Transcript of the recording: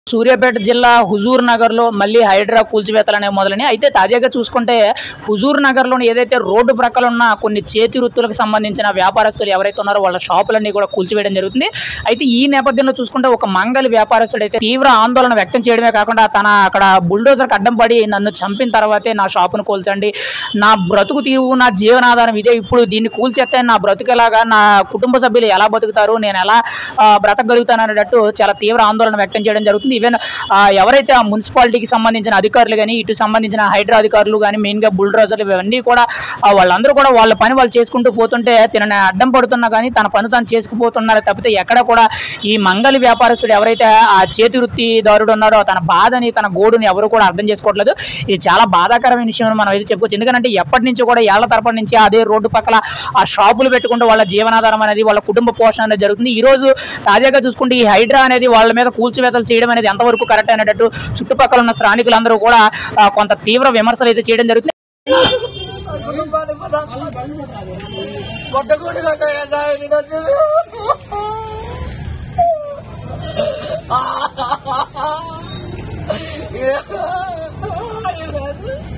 సూర్యాపేట జిల్లా హుజూర్ నగర్లో మళ్ళీ హైడ్రా కూల్చివేతలు అనేవి మొదలని అయితే తాజాగా చూసుకుంటే హుజూర్ నగర్లోని ఏదైతే రోడ్డు ప్రక్కల ఉన్న కొన్ని చేతి వృత్తులకు సంబంధించిన వ్యాపారస్తులు ఎవరైతే ఉన్నారో వాళ్ళ షాపులన్నీ కూడా కూల్చివేయడం జరుగుతుంది. అయితే ఈ నేపథ్యంలో చూసుకుంటే ఒక మంగళి వ్యాపారస్తుడు అయితే తీవ్ర ఆందోళన వ్యక్తం చేయడమే కాకుండా తన అక్కడ బుల్డోజర్కి అడ్డం పడి నన్ను చంపిన తర్వాతే నా షాపును కూల్చండి, నా బ్రతుకు తీరువు నా జీవనాధారం ఇదే, ఇప్పుడు దీన్ని కూల్చేస్తే నా బ్రతుకులాగా నా కుటుంబ సభ్యులు ఎలా బతుకుతారు, నేను ఎలా బ్రతకగలుగుతాను అనేటట్టు చాలా తీవ్ర ఆందోళన వ్యక్తం చేయడం జరుగుతుంది. ఈవెన్ ఎవరైతే ఆ మున్సిపాలిటీకి సంబంధించిన అధికారులు కానీ ఇటు సంబంధించిన హైడ్రా అధికారులు కానీ మెయిన్గా బుల్డోజర్లు ఇవన్నీ కూడా వాళ్ళందరూ కూడా వాళ్ళ పని వాళ్ళు చేసుకుంటూ పోతుంటే తినని అడ్డం పడుతున్నా కానీ తన పని తాను చేసుకుపోతున్నారు తప్పితే ఎక్కడ కూడా ఈ మంగళి వ్యాపారస్తుడు ఎవరైతే ఆ చేతి వృత్తిదారుడు ఉన్నారో తన బాధని తన గోడుని ఎవరు కూడా అర్థం చేసుకోవట్లేదు. ఇది చాలా బాధాకరమైన విషయం మనం అయితే చెప్పుకోవచ్చు. ఎందుకంటే ఎప్పటి నుంచో కూడా ఏళ్ల తరపటి నుంచి అదే రోడ్డు పక్కల ఆ షాపులు పెట్టుకుంటూ వాళ్ళ జీవనాధారం అనేది వాళ్ళ కుటుంబ పోషణ అనేది జరుగుతుంది. ఈ రోజు తాజాగా చూసుకుంటే ఈ హైడ్రా అనేది వాళ్ళ మీద కూల్చివేతలు చేయడం అనేది ఎంతవరకు కరెక్ట్ అనేటట్టు చుట్టుపక్కల ఉన్న స్థానికులందరూ కూడా కొంత తీవ్ర విమర్శలు అయితే చేయడం జరుగుతుంది.